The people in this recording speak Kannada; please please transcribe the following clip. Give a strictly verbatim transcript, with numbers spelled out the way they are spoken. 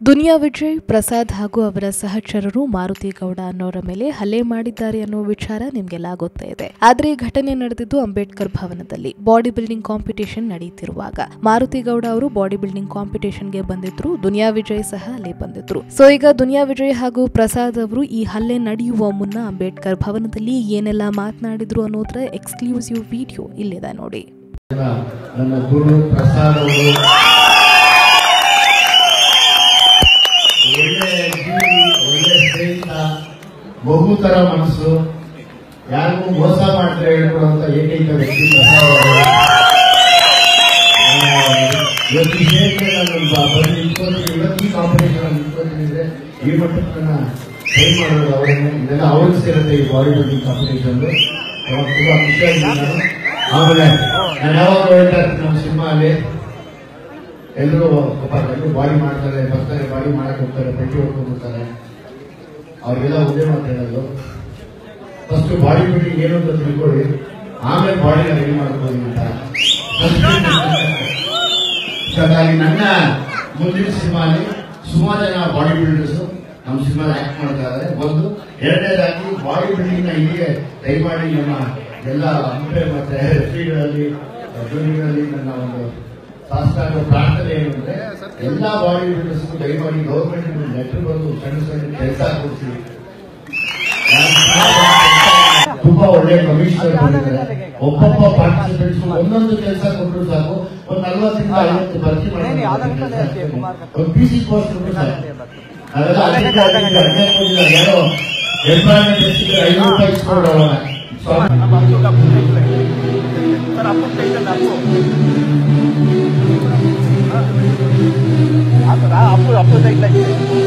ದುನಿಯಾ ವಿಜಯ್ ಪ್ರಸಾದ್ ಹಾಗೂ ಅವರ ಸಹಚರರು ಮಾರುತಿ ಗೌಡ ಅನ್ನೋರ ಮೇಲೆ ಹಲ್ಲೆ ಮಾಡಿದ್ದಾರೆ ಅನ್ನೋ ವಿಚಾರ ನಿಮಗೆಲ್ಲ ಗೊತ್ತೇ ಇದೆ. ಆದ್ರೆ ಈ ಘಟನೆ ನಡೆದಿದ್ದು ಅಂಬೇಡ್ಕರ್ ಭವನದಲ್ಲಿ ಬಾಡಿ ಬಿಲ್ಡಿಂಗ್ ಕಾಂಪಿಟೇಷನ್ ನಡೆಯುತ್ತಿರುವಾಗ. ಮಾರುತಿ ಗೌಡ ಅವರು ಬಾಡಿ ಬಿಲ್ಡಿಂಗ್ ಕಾಂಪಿಟೇಷನ್ಗೆ ಬಂದಿದ್ರು, ದುನಿಯಾ ವಿಜಯ್ ಸಹ ಅಲ್ಲಿ ಬಂದಿದ್ರು. ಸೊ ಈಗ ದುನಿಯಾ ವಿಜಯ್ ಹಾಗೂ ಪ್ರಸಾದ್ ಅವರು ಈ ಹಲ್ಲೆ ನಡೆಯುವ ಮುನ್ನ ಅಂಬೇಡ್ಕರ್ ಭವನದಲ್ಲಿ ಏನೆಲ್ಲ ಮಾತನಾಡಿದ್ರು ಅನ್ನೋದ್ರ ಎಕ್ಸ್ಕ್ಲೂಸಿವ್ ವಿಡಿಯೋ ಇಲ್ಲಿದೆ ನೋಡಿ. ನನ್ನ ಗುರು ಪ್ರಸಾದ್ ಅವರು ಒಳ್ಳೆ ಜೀವಿ, ಒಳ್ಳೆ ಸ್ನೇಹಿತ, ಬಹುತರ ಮನಸ್ಸು, ಯಾರಿಗೂ ಮೋಸ ಮಾಡ್ತಾರೆ ಹೇಳ್ಕೊಡುವಂತ ಏಕೈಕ ವ್ಯಕ್ತಿ ಪ್ರಸಾದ್ ಅವರು. ಇವತ್ತು ಬಂದು ನಿಂತ್ಕೊಂಡು ಇವತ್ತು ಈ ಕಾಂಪಿಟೇಷನ್ ನಿಂತ್ಕೊಂಡಿದ್ರೆ ಈ ಮಟ್ಟಕ್ಕೆ ನನ್ನ ಟ್ರೈ ಮಾಡೋದು ಅವರನ್ನೇ. ಇದೆಲ್ಲ ಅವ್ರಿಗೆ ಸೇರುತ್ತೆ ಈ ಬಾಡಿ ಬಿಲ್ಡಿಂಗ್ ಕಾಂಪಿಟೇಷನ್. ತುಂಬಾ ಖುಷಿ ಆಗಿದೆ ನಾನು. ಆಮೇಲೆ ನಾನು ಯಾವಾಗ ಹೇಳ್ತಾ ಇರ್ತೀನಿ ನಮ್ಮ ಸಿನಿಮಾ ಅಲ್ಲಿ ಎಲ್ಲರೂ ಎಲ್ಲರೂ ಬಾಡಿ ಮಾಡ್ತಾರೆ, ಬರ್ತಾರೆ, ಬಾಡಿ ಮಾಡಕ್ ಹೋಗ್ತಾರೆ, ಪೆಟ್ಟಿ ಹೊಡ್ಕೊಂಡ್ಬಿಡ್ತಾರೆ. ಅವ್ರಿಗೆಲ್ಲ ಒಂದೇ ಮಾತು ಹೇಳೋದು, ಫಸ್ಟ್ ಬಾಡಿ ಬಿಲ್ಡಿಂಗ್ ಏನು ಅಂತ ತಿಳ್ಕೊಳ್ಳಿ, ಆಮೇಲೆ ಬಾಡಿನ ರೆಡಿ ಮಾಡ್ಕೊಳ್ಳಿ ಅಂತ. ಹಾಗಾಗಿ ನನ್ನ ಮುಂದಿನ ಸಿನಿಮಾ ಅಲ್ಲಿ ಸುಮಾರು ಜನ ಬಾಡಿ ಬಿಲ್ಡರ್ಸ್ ನಮ್ಮ ಸಿನಿಮಾ ಆಕ್ಟ್ ಮಾಡ್ತಾ ಇದ್ದಾರೆ. ಒಂದು ಎರಡನೇದಾಗಿ ಬಾಡಿ ಬಿಲ್ಡಿಂಗ್ ನ ಇಲ್ಲಿಗೆ ದಯಮಾಡಿ ನಮ್ಮ ಎಲ್ಲ ಅಂಪೆ ಮತ್ತೆ ರೆಫ್ರಿಗಳಲ್ಲಿ ಜೂನಿಗಳಲ್ಲಿ ನನ್ನ ಒಂದು ಶಾಸ್ತ್ರಾಂಗ ಪ್ರಾರ್ಥನೆ ಏನು ಅಂದ್ರೆ ಎಲ್ಲಾ ಬಾಡಿ ಬಿಲ್ಡರ್ಸ್ ದಯಮಾಡಿ ಗೌರ್ಮೆಂಟ್ ಲೆಟರ್ ಬಂದು ಸಣ್ಣ ಸಣ್ಣ ಕೆಲಸ ಕೊಡಿಸಿ. ತುಂಬಾ ಒಳ್ಳೆ ಕಮಿಷನರ್ ಬಂದಿದ್ದಾರೆ. ಒಬ್ಬೊಬ್ಬ ಪಾರ್ಟಿಸಿಪೆಂಟ್ಸ್ ಒಂದೊಂದು ಕೆಲಸ ಕೊಟ್ಟರು ಸಾಕು, ಒಂದು ನಲ್ವತ್ತರಿಂದ ಐವತ್ತು ಭರ್ತಿ ಮಾಡಿ ಒಂದು ಪಿ ಸಿ ಪೋಸ್ಟ್ ಸಾಕು. ಅದೆಲ್ಲ ಹದಿನೈದು ಏನೋ ಎಂಪ್ಲಾಯ್ಮೆಂಟ್ ಎಷ್ಟಿದ್ರೆ ಐನೂರು ರೂಪಾಯಿ ಇಸ್ಕೊಂಡೋಣ. ಅಪ್ಪು ಅಪ್ಪು